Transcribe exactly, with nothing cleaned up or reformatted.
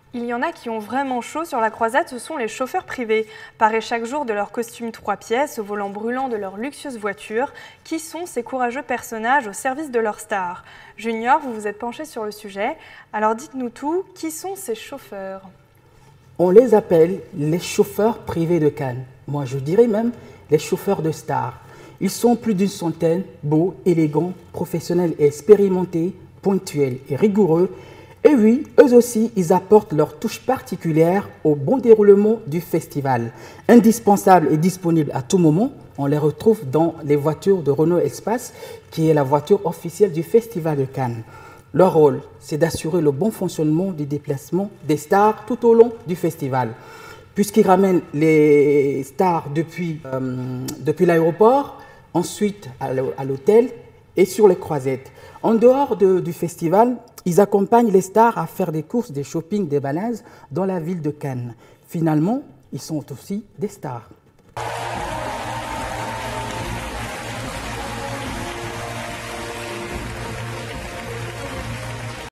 Il y en a qui ont vraiment chaud sur la croisade, ce sont les chauffeurs privés. Parés chaque jour de leur costume trois pièces, au volant brûlant de leur luxueuse voiture, qui sont ces courageux personnages au service de leur star? Junior, vous vous êtes penché sur le sujet, alors dites-nous tout, qui sont ces chauffeurs? On les appelle les chauffeurs privés de Cannes. Moi, je dirais même les chauffeurs de stars. Ils sont plus d'une centaine, beaux, élégants, professionnels et expérimentés, ponctuels et rigoureux. Et oui, eux aussi, ils apportent leur touche particulière au bon déroulement du festival. Indispensables et disponibles à tout moment, on les retrouve dans les voitures de Renault Espace, qui est la voiture officielle du Festival de Cannes. Leur rôle, c'est d'assurer le bon fonctionnement du déplacement des stars tout au long du festival, puisqu'ils ramènent les stars depuis, euh, depuis l'aéroport, ensuite à l'hôtel et sur les croisettes. En dehors de, du festival, ils accompagnent les stars à faire des courses, des shopping, des balades dans la ville de Cannes. Finalement, ils sont aussi des stars.